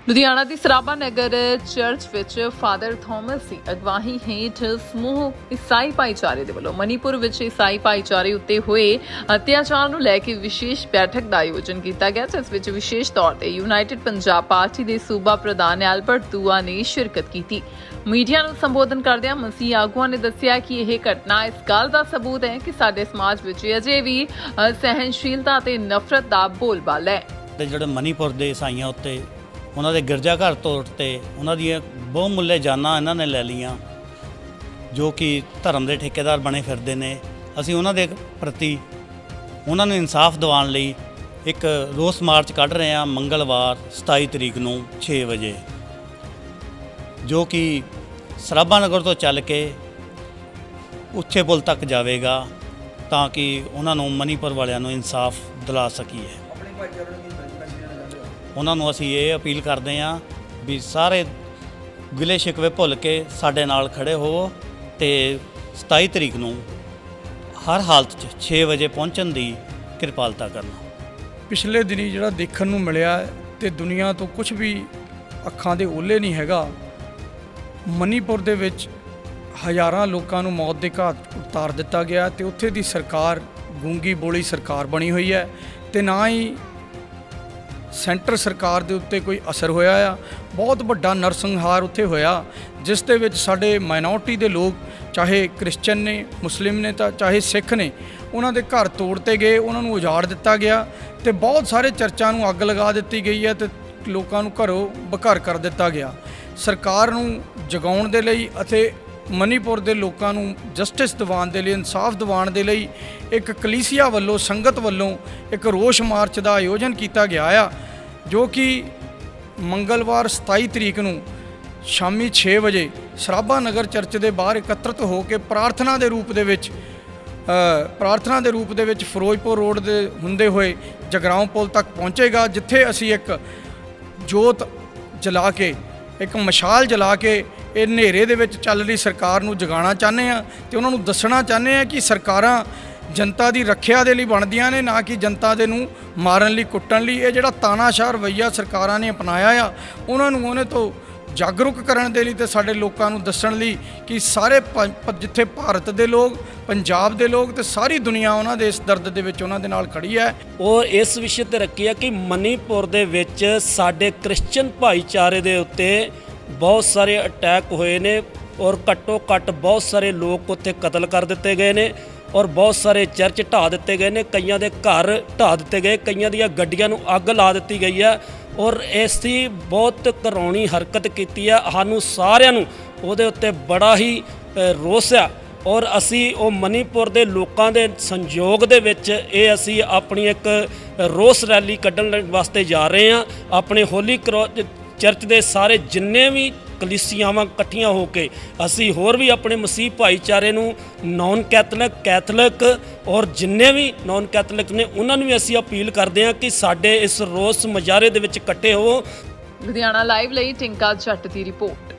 ਲੁਧਿਆਣਾ ਦੀ ਸਰਾਭਾ ਨਗਰ ਚਰਚ ਵਿੱਚ father Thomas ਦੀ ਅਗਵਾਈ ਹੇਠ ਸਮੂਹ ਈਸਾਈ ਭਾਈਚਾਰੇ ਦੇ ਵੱਲੋਂ ਮਨੀਪੁਰ ਵਿੱਚ ਈਸਾਈ ਭਾਈਚਾਰੇ ਉੱਤੇ ਹੋਏ ਅਤਿਆਚਾਰ ਨੂੰ ਲੈ ਕੇ ਵਿਸ਼ੇਸ਼ ਬੈਠਕ ਦਾ ਆਯੋਜਨ ਕੀਤਾ ਗਿਆ, ਜਿਸ ਵਿੱਚ ਵਿਸ਼ੇਸ਼ ਤੌਰ ਤੇ ਯੂਨਾਈਟਿਡ ਪੰਜਾਬ ਪਾਰਟੀ ਦੇ ਸੂਬਾ ਪ੍ਰਧਾਨ ਐਲਬਰਟ ਦੂਆ ਨੇ ਸ਼ਿਰਕਤ ਕੀਤੀ। ਮੀਡੀਆ ਨੂੰ ਸੰਬੋਧਨ ਕਰਦਿਆਂ ਮਸੀਹ ਆਗੂਆਂ ਨੇ ਦੱਸਿਆ ਕਿ ਇਹ ਘਟਨਾ ਇਸ ਗੱਲ ਦਾ ਸਬੂਤ ਹੈ ਕਿ ਸਾਡੇ ਸਮਾਜ ਵਿੱਚ ਅਜੇ ਵੀ ਸਹਿਣਸ਼ੀਲਤਾ ਤੇ ਨਫ਼ਰਤ ਦਾ ਬੋਲਬਾਲਾ ਹੈ। ਜਿਹੜੇ ਮਨੀਪੁਰ ਦੇ ਈਸਾਈਆਂ ਉੱਤੇ ਉਹਨਾਂ ਦੇ ਗਿਰਜਾ ਘਰ ਤੋੜਤੇ, ਉਹਨਾਂ ਦੀਆਂ ਬਹੁਮੁੱਲੇ ਜਾਨਾਂ ਇਹਨਾਂ ਨੇ ਲੈ ਲਈਆਂ, ਜੋ ਕਿ ਧਰਮ ਦੇ ਠੇਕੇਦਾਰ ਬਣੇ ਫਿਰਦੇ ਨੇ। ਅਸੀਂ ਉਹਨਾਂ ਦੇ ਪ੍ਰਤੀ ਉਹਨਾਂ ਨੂੰ ਇਨਸਾਫ ਦਿਵਾਉਣ ਲਈ ਇੱਕ ਰੋਸ ਮਾਰਚ ਕੱਢ ਰਹੇ ਹਾਂ ਮੰਗਲਵਾਰ 27 ਤਰੀਕ ਨੂੰ 6 ਵਜੇ, ਜੋ ਕਿ ਸਰਾਭਾ ਨਗਰ ਤੋਂ ਚੱਲ ਕੇ ਉੱਚੇ ਪੁਲ ਤੱਕ ਜਾਵੇਗਾ, ਤਾਂ ਕਿ ਉਹਨਾਂ ਨੂੰ ਮਨੀਪੁਰ ਵਾਲਿਆਂ ਨੂੰ ਇਨਸਾਫ ਦਿਲਾ ਸਕੀਏ। ਉਹਨਾਂ ਨੂੰ ਅਸੀਂ ਇਹ ਅਪੀਲ ਕਰਦੇ ਹਾਂ ਵੀ ਸਾਰੇ ਗਿਲੇ ਸ਼ਿਕਵੇ ਭੁੱਲ ਕੇ ਸਾਡੇ ਨਾਲ ਖੜੇ ਹੋਵੋ ਅਤੇ 27 ਤਰੀਕ ਨੂੰ ਹਰ ਹਾਲਤ 'ਚ 6 ਵਜੇ ਪਹੁੰਚਣ ਦੀ ਕਿਰਪਾਲਤਾ ਕਰਨਾ। ਪਿਛਲੇ ਦਿਨੀ ਜਿਹੜਾ ਦੇਖਣ ਨੂੰ ਮਿਲਿਆ ਤੇ ਦੁਨੀਆ ਤੋਂ ਕੁਝ ਵੀ ਅੱਖਾਂ ਦੇ ਓਹਲੇ ਨਹੀਂ ਹੈਗਾ। ਮਨੀਪੁਰ ਦੇ ਵਿੱਚ ਹਜ਼ਾਰਾਂ ਲੋਕਾਂ ਨੂੰ ਮੌਤ ਦੇ ਘਾਟ ਉਤਾਰ ਦਿੱਤਾ ਗਿਆ ਤੇ ਉੱਥੇ ਦੀ ਸਰਕਾਰ ਗੂੰਗੀ ਬੋਲੀ ਸਰਕਾਰ ਬਣੀ ਹੋਈ ਹੈ ਤੇ ਨਾ ਹੀ ਸੈਂਟਰ ਸਰਕਾਰ ਦੇ ਉੱਤੇ ਕੋਈ ਅਸਰ ਹੋਇਆ ਆ। ਬਹੁਤ ਵੱਡਾ ਨਰਸੰਹਾਰ ਉੱਥੇ ਹੋਇਆ, ਜਿਸ ਦੇ ਵਿੱਚ ਸਾਡੇ ਮਾਈਨੋਰਟੀ ਦੇ ਲੋਕ, ਚਾਹੇ ਕ੍ਰਿਸਚਨ ਨੇ, ਮੁਸਲਿਮ ਨੇ, ਤਾਂ ਚਾਹੇ ਸਿੱਖ ਨੇ, ਉਹਨਾਂ ਦੇ ਘਰ ਤੋੜਤੇ ਗਏ, ਉਹਨਾਂ ਨੂੰ ਉਜਾੜ ਦਿੱਤਾ ਗਿਆ ਤੇ ਬਹੁਤ ਸਾਰੇ ਚਰਚਾਂ ਨੂੰ ਅੱਗ ਲਗਾ ਦਿੱਤੀ ਗਈ ਹੈ ਤੇ ਲੋਕਾਂ ਨੂੰ ਘਰੋਂ ਬਘਰ ਕਰ ਦਿੱਤਾ ਗਿਆ। ਸਰਕਾਰ ਨੂੰ ਜਗਾਉਣ ਦੇ ਲਈ ਅਤੇ ਮਨੀਪੁਰ ਦੇ ਲੋਕਾਂ ਨੂੰ ਜਸਟਿਸ ਦਿਵਾਉਣ ਦੇ ਲਈ, ਇਨਸਾਫ ਦਿਵਾਉਣ ਦੇ ਲਈ ਇੱਕ ਕਲੀਸਿਆ ਵੱਲੋਂ, ਸੰਗਤ ਵੱਲੋਂ ਇੱਕ ਰੋਸ ਮਾਰਚ ਦਾ ਆਯੋਜਨ ਕੀਤਾ ਗਿਆ ਆ, ਜੋ ਕਿ ਮੰਗਲਵਾਰ 27 ਤਰੀਕ ਨੂੰ ਸ਼ਾਮੀ 6 ਵਜੇ ਸਰਾਭਾ ਨਗਰ ਚਰਚ ਦੇ ਬਾਹਰ ਇਕੱਤਰਿਤ ਹੋ ਕੇ ਪ੍ਰਾਰਥਨਾ ਦੇ ਰੂਪ ਦੇ ਵਿੱਚ ਫਿਰੋਜ਼ਪੁਰ ਰੋਡ ਦੇ ਹੁੰਦੇ ਹੋਏ ਜਗਰਾਓਂ ਪੁਲ ਤੱਕ ਪਹੁੰਚੇਗਾ, ਜਿੱਥੇ ਅਸੀਂ ਇੱਕ ਜੋਤ ਜਲਾ ਕੇ, ਇੱਕ ਮਸ਼ਾਲ ਜਲਾ ਕੇ ਇਹ ਹਨੇਰੇ ਦੇ ਵਿੱਚ ਚੱਲ ਰਹੀ ਸਰਕਾਰ ਨੂੰ ਜਗਾਉਣਾ ਚਾਹੁੰਦੇ ਹਾਂ ਤੇ ਉਹਨਾਂ ਨੂੰ ਦੱਸਣਾ ਚਾਹੁੰਦੇ ਹਾਂ ਕਿ ਸਰਕਾਰਾਂ ਜਨਤਾ ਦੀ ਰੱਖਿਆ ਦੇ ਲਈ ਬਣਦੀਆਂ ਨੇ, ਨਾ ਕਿ ਜਨਤਾ ਦੇ ਨੂੰ ਮਾਰਨ ਲਈ, ਕੁੱਟਣ ਲਈ। ਇਹ ਜਿਹੜਾ ਤਾਨਾਸ਼ਾਹ ਰਵੱਈਆ ਸਰਕਾਰਾਂ ਨੇ ਅਪਣਾਇਆ ਆ, ਉਹਨਾਂ ਨੂੰ ਉਹਨੇ ਤੋਂ ਜਾਗਰੂਕ ਕਰਨ ਦੇ ਲਈ ਤੇ ਸਾਡੇ ਲੋਕਾਂ ਨੂੰ ਦੱਸਣ ਲਈ ਕਿ ਸਾਰੇ ਜਿੱਥੇ ਭਾਰਤ ਦੇ ਲੋਕ, ਪੰਜਾਬ ਦੇ ਲੋਕ ਤੇ ਸਾਰੀ ਦੁਨੀਆ ਉਹਨਾਂ ਦੇ ਇਸ ਦਰਦ ਦੇ ਵਿੱਚ ਉਹਨਾਂ ਦੇ ਨਾਲ ਖੜੀ ਹੈ। ਉਹ ਇਸ ਵਿਸ਼ੇ ਤੇ ਰੱਖੀ ਹੈ ਕਿ ਮਨੀਪੁਰ ਦੇ ਵਿੱਚ ਸਾਡੇ ਕ੍ਰਿਸਚਨ ਭਾਈਚਾਰੇ ਦੇ ਉੱਤੇ ਬਹੁਤ ਸਾਰੇ ਅਟੈਕ ਹੋਏ ਨੇ ਔਰ ਘੱਟੋ ਘੱਟ ਬਹੁਤ ਸਾਰੇ ਲੋਕ ਉੱਥੇ ਕਤਲ ਕਰ ਦਿੱਤੇ ਗਏ ਨੇ ਔਰ ਬਹੁਤ ਸਾਰੇ ਚਰਚ ਢਾਹ ਦਿੱਤੇ ਗਏ ਨੇ, ਕਈਆਂ ਦੇ ਘਰ ਢਾਹ ਦਿੱਤੇ ਗਏ, ਕਈਆਂ ਦੀਆਂ ਗੱਡੀਆਂ ਨੂੰ ਅੱਗ ਲਾ ਦਿੱਤੀ ਗਈ ਹੈ ਔਰ ਇਸ ਦੀ ਬਹੁਤ ਘਿਨਾਉਣੀ ਹਰਕਤ ਕੀਤੀ ਆ। ਸਾਨੂੰ ਸਾਰਿਆਂ ਨੂੰ ਉਹਦੇ ਉੱਤੇ ਬੜਾ ਹੀ ਰੋਸ ਆ ਔਰ ਅਸੀਂ ਉਹ ਮਨੀਪੁਰ ਦੇ ਲੋਕਾਂ ਦੇ ਸੰਯੋਗ ਦੇ ਵਿੱਚ ਇਹ ਅਸੀਂ ਆਪਣੀ ਇੱਕ ਰੋਸ ਰੈਲੀ ਕੱਢਣ ਵਾਸਤੇ ਜਾ ਰਹੇ ਹਾਂ। ਆਪਣੇ ਹੋਲੀ ਚਰਚ ਦੇ ਸਾਰੇ ਜਿੰਨੇ ਵੀ ਕਲੀਸਿਆਵਾਂ ਇਕੱਠੀਆਂ ਹੋ ਕੇ ਅਸੀਂ ਹੋਰ ਵੀ ਆਪਣੇ ਮਸੀਹ ਭਾਈਚਾਰੇ ਨੂੰ, ਨੌਨ ਕੈਥਲਿਕ ਔਰ ਜਿੰਨੇ ਵੀ ਨੌਨ ਕੈਥਲਿਕ ਨੇ, ਉਹਨਾਂ ਨੂੰ ਵੀ ਅਸੀਂ ਅਪੀਲ ਕਰਦੇ ਹਾਂ ਕਿ ਸਾਡੇ ਇਸ ਰੋਸ ਮੁਜ਼ਾਹਰੇ ਦੇ ਵਿੱਚ ਇਕੱਠੇ ਹੋਵੋ। ਲੁਧਿਆਣਾ ਲਾਈਵ ਲਈ ਟਿੰਕਾ ਜੱਟ ਦੀ ਰਿਪੋਰਟ।